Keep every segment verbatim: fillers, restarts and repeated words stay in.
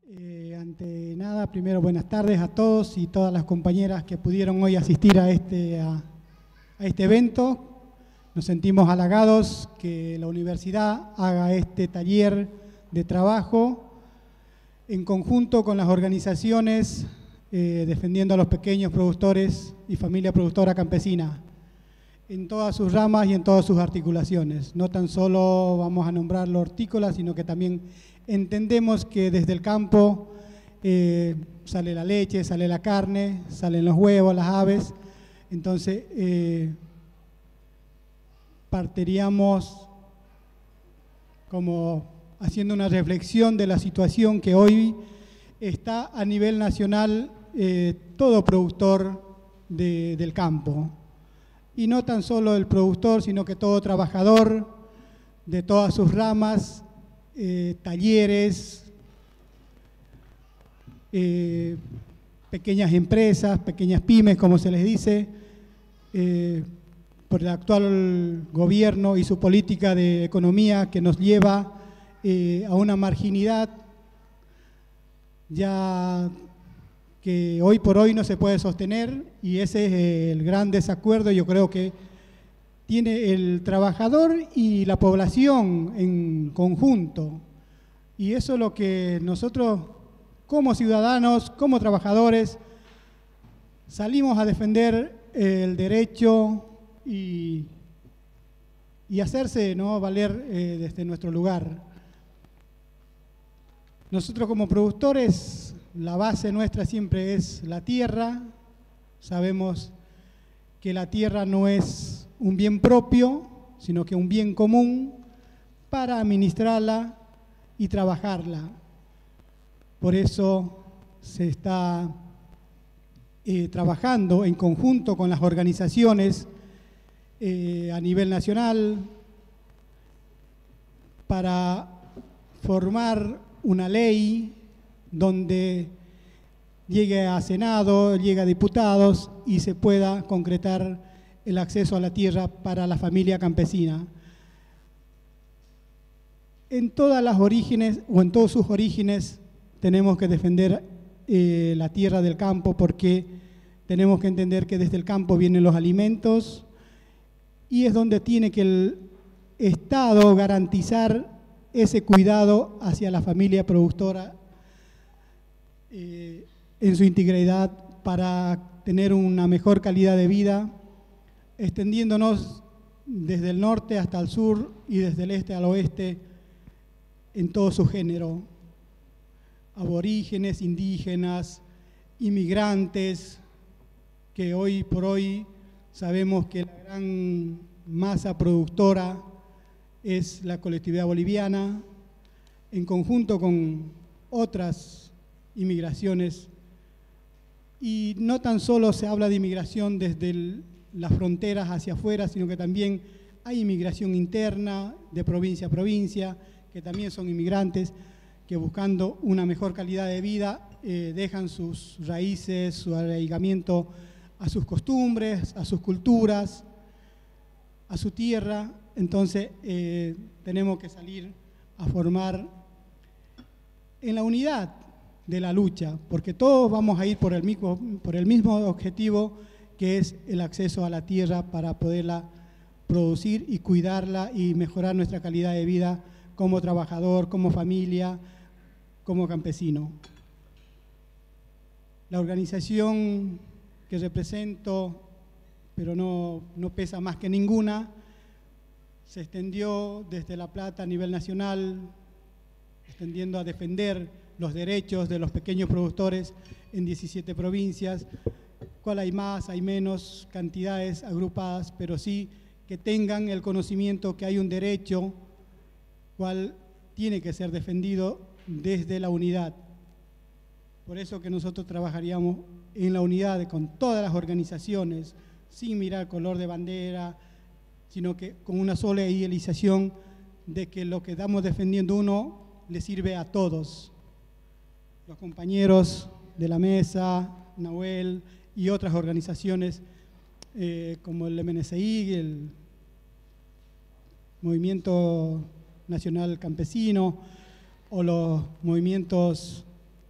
Eh, ante nada, primero buenas tardes a todos y todas las compañeras que pudieron hoy asistir a este, a, a este evento. Nos sentimos halagados que la universidad haga este taller de trabajo en conjunto con las organizaciones eh, defendiendo a los pequeños productores y familia productora campesina en todas sus ramas y en todas sus articulaciones. No tan solo vamos a nombrar lo hortícola, sino que también entendemos que desde el campo eh, sale la leche, sale la carne, salen los huevos, las aves. Entonces, eh, partiríamos como haciendo una reflexión de la situación que hoy está a nivel nacional eh, todo productor de, del campo. Y no tan solo el productor, sino que todo trabajador de todas sus ramas, eh, talleres, eh, pequeñas empresas, pequeñas pymes, como se les dice, eh, por el actual gobierno y su política de economía que nos lleva eh, a una marginidad ya que hoy por hoy no se puede sostener, y ese es el gran desacuerdo, yo creo que tiene el trabajador y la población en conjunto. Y eso es lo que nosotros como ciudadanos, como trabajadores, salimos a defender el derecho y, y hacerse, ¿no?, valer eh, desde nuestro lugar. Nosotros como productores, la base nuestra siempre es la tierra. Sabemos que la tierra no es un bien propio, sino que un bien común para administrarla y trabajarla. Por eso se está eh, trabajando en conjunto con las organizaciones eh, a nivel nacional para formar una ley donde llegue a Senado, llegue a diputados y se pueda concretar el acceso a la tierra para la familia campesina. En todas las orígenes, o en todos sus orígenes, tenemos que defender eh, la tierra del campo, porque tenemos que entender que desde el campo vienen los alimentos y es donde tiene que el Estado garantizar ese cuidado hacia la familia productora eh, en su integridad para tener una mejor calidad de vida, extendiéndonos desde el norte hasta el sur y desde el este al oeste en todo su género. Aborígenes, indígenas, inmigrantes, que hoy por hoy sabemos que la gran masa productora es la colectividad boliviana, en conjunto con otras inmigraciones. Y no tan solo se habla de inmigración desde el, las fronteras hacia afuera, sino que también hay inmigración interna de provincia a provincia, que también son inmigrantes, que buscando una mejor calidad de vida eh, dejan sus raíces, su arraigamiento a sus costumbres, a sus culturas, a su tierra. Entonces eh, tenemos que salir a formar en la unidad de la lucha, porque todos vamos a ir por el mismo, por el mismo objetivo, que es el acceso a la tierra para poderla producir y cuidarla y mejorar nuestra calidad de vida como trabajador, como familia, como campesino. La organización que represento, pero no, no pesa más que ninguna, se extendió desde La Plata a nivel nacional, extendiendo a defender los derechos de los pequeños productores en diecisiete provincias. ¿Cuál hay más? Hay menos cantidades agrupadas, pero sí que tengan el conocimiento que hay un derecho cual tiene que ser defendido desde la unidad. Por eso que nosotros trabajaríamos en la unidad con todas las organizaciones, sin mirar color de bandera, sino que con una sola idealización de que lo que estamos defendiendo uno le sirve a todos. Los compañeros de la mesa, Nahuel y otras organizaciones eh, como el M N C I, el Movimiento Nacional Campesino o los movimientos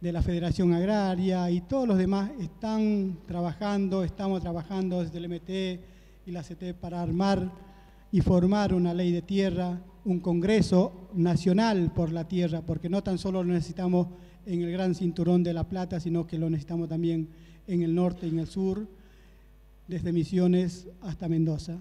de la Federación Agraria y todos los demás están trabajando, estamos trabajando desde el M T y la C T para armar y formar una ley de tierra, un congreso nacional por la tierra, porque no tan solo lo necesitamos en el Gran Cinturón de La Plata, sino que lo necesitamos también en el norte y en el sur, desde Misiones hasta Mendoza.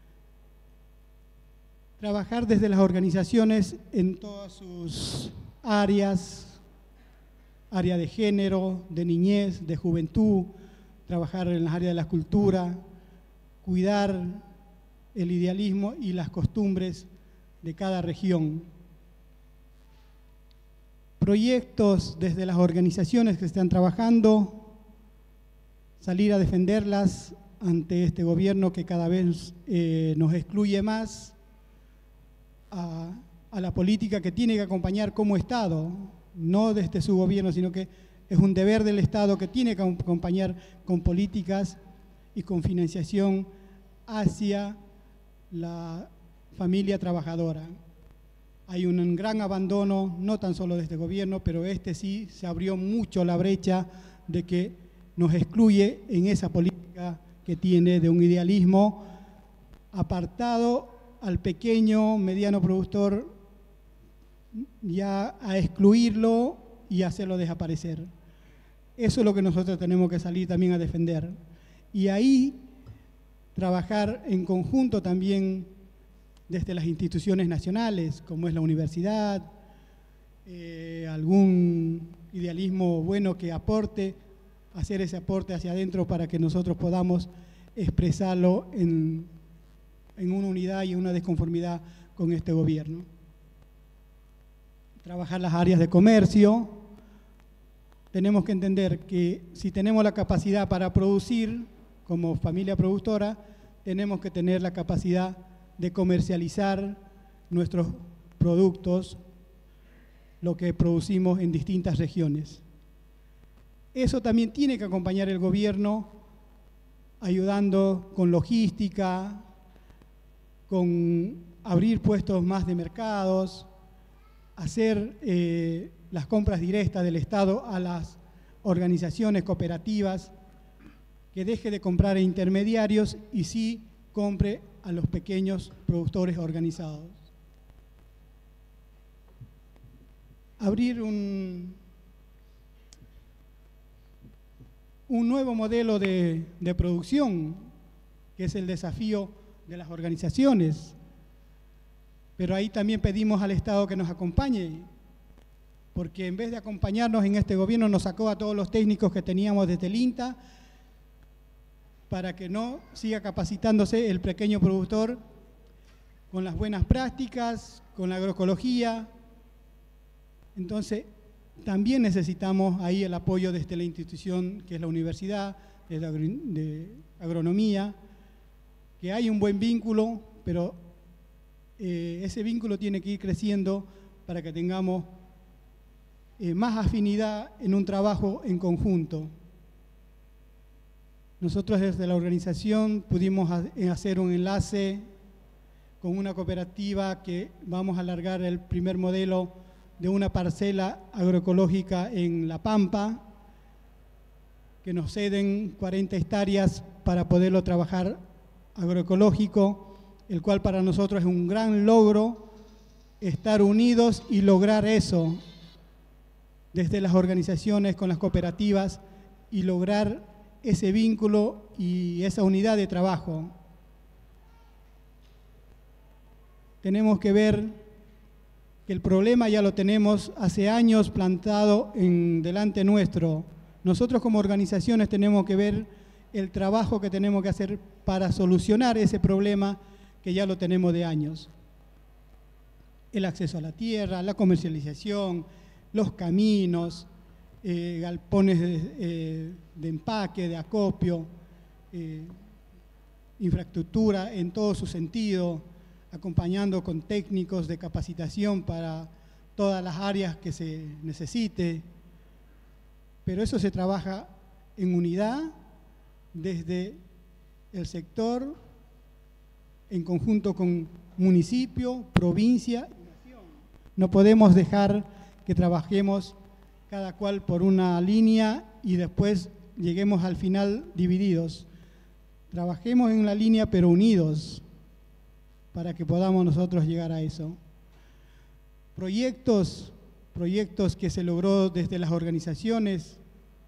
Trabajar desde las organizaciones en todas sus áreas, área de género, de niñez, de juventud, trabajar en las áreas de la cultura, cuidar el idealismo y las costumbres de cada región. Proyectos desde las organizaciones que están trabajando, salir a defenderlas ante este gobierno que cada vez eh, nos excluye más a, a la política que tiene que acompañar como Estado, no desde su gobierno, sino que es un deber del Estado que tiene que acompañar con políticas y con financiación hacia la familia trabajadora. Hay un gran abandono, no tan solo de este gobierno, pero este sí se abrió mucho la brecha de que nos excluye en esa política que tiene de un idealismo apartado al pequeño, mediano productor, ya a excluirlo y hacerlo desaparecer. Eso es lo que nosotros tenemos que salir también a defender. Y ahí trabajar en conjunto también desde las instituciones nacionales, como es la universidad, eh, algún idealismo bueno que aporte, hacer ese aporte hacia adentro para que nosotros podamos expresarlo en, en una unidad y una desconformidad con este gobierno. Trabajar las áreas de comercio. Tenemos que entender que si tenemos la capacidad para producir, como familia productora, tenemos que tener la capacidad de comercializar nuestros productos, lo que producimos en distintas regiones. Eso también tiene que acompañar el gobierno, ayudando con logística, con abrir puestos más de mercados, hacer eh, las compras directas del Estado a las organizaciones cooperativas, que deje de comprar a intermediarios y sí compre a los pequeños productores organizados. Abrir un, un nuevo modelo de, de producción, que es el desafío de las organizaciones. Pero ahí también pedimos al Estado que nos acompañe, porque en vez de acompañarnos en este gobierno nos sacó a todos los técnicos que teníamos desde el INTA, para que no siga capacitándose el pequeño productor con las buenas prácticas, con la agroecología. Entonces, también necesitamos ahí el apoyo desde la institución que es la universidad, de, la, de agronomía, que hay un buen vínculo, pero eh, ese vínculo tiene que ir creciendo para que tengamos eh, más afinidad en un trabajo en conjunto. Nosotros desde la organización pudimos hacer un enlace con una cooperativa que vamos a alargar el primer modelo de una parcela agroecológica en La Pampa, que nos ceden cuarenta hectáreas para poderlo trabajar agroecológico, el cual para nosotros es un gran logro estar unidos y lograr eso desde las organizaciones con las cooperativas y lograr ese vínculo y esa unidad de trabajo. Tenemos que ver que el problema ya lo tenemos hace años plantado en delante nuestro. Nosotros como organizaciones tenemos que ver el trabajo que tenemos que hacer para solucionar ese problema que ya lo tenemos de años. El acceso a la tierra, la comercialización, los caminos, Eh, galpones de, eh, de empaque, de acopio, eh, infraestructura en todo su sentido, acompañando con técnicos de capacitación para todas las áreas que se necesite. Pero eso se trabaja en unidad desde el sector, en conjunto con municipio, provincia y nación. No podemos dejar que trabajemos cada cual por una línea y después lleguemos al final divididos. Trabajemos en la línea pero unidos para que podamos nosotros llegar a eso. Proyectos, proyectos que se logró desde las organizaciones,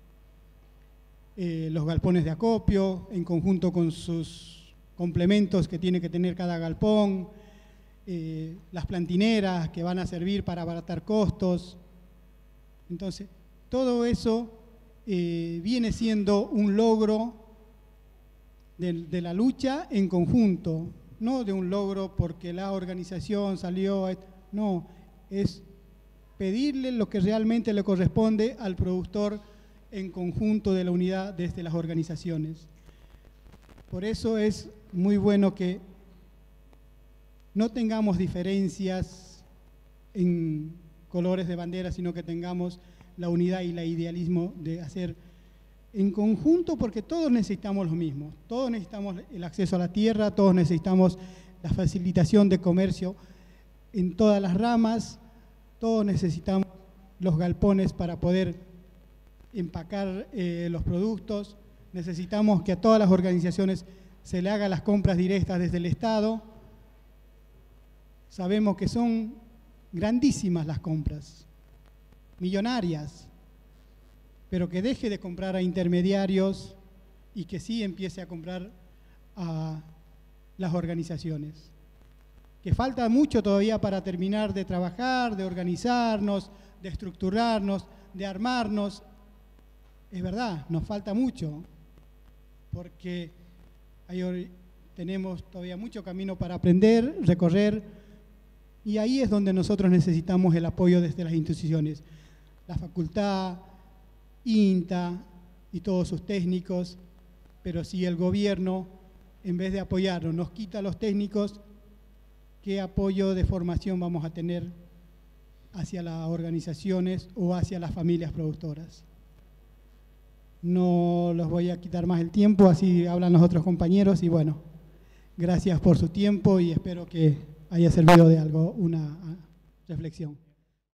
eh, los galpones de acopio, en conjunto con sus complementos que tiene que tener cada galpón, eh, las plantineras que van a servir para abaratar costos. Entonces, todo eso eh, viene siendo un logro de, de la lucha en conjunto, no de un logro porque la organización salió, no, es pedirle lo que realmente le corresponde al productor en conjunto de la unidad desde las organizaciones. Por eso es muy bueno que no tengamos diferencias en colores de bandera, sino que tengamos la unidad y el idealismo de hacer en conjunto, porque todos necesitamos lo mismo, todos necesitamos el acceso a la tierra, todos necesitamos la facilitación de comercio en todas las ramas, todos necesitamos los galpones para poder empacar eh, los productos, necesitamos que a todas las organizaciones se le hagan las compras directas desde el Estado. Sabemos que son grandísimas las compras, millonarias, pero que deje de comprar a intermediarios y que sí empiece a comprar a las organizaciones. Que falta mucho todavía para terminar de trabajar, de organizarnos, de estructurarnos, de armarnos. Es verdad, nos falta mucho, porque hay, tenemos todavía mucho camino para aprender, recorrer, y ahí es donde nosotros necesitamos el apoyo desde las instituciones. La facultad, INTA y todos sus técnicos, pero si el gobierno, en vez de apoyarnos, nos quita a los técnicos, ¿qué apoyo de formación vamos a tener hacia las organizaciones o hacia las familias productoras? No los voy a quitar más el tiempo, así hablan los otros compañeros y bueno, gracias por su tiempo y espero que haya servido de algo una reflexión.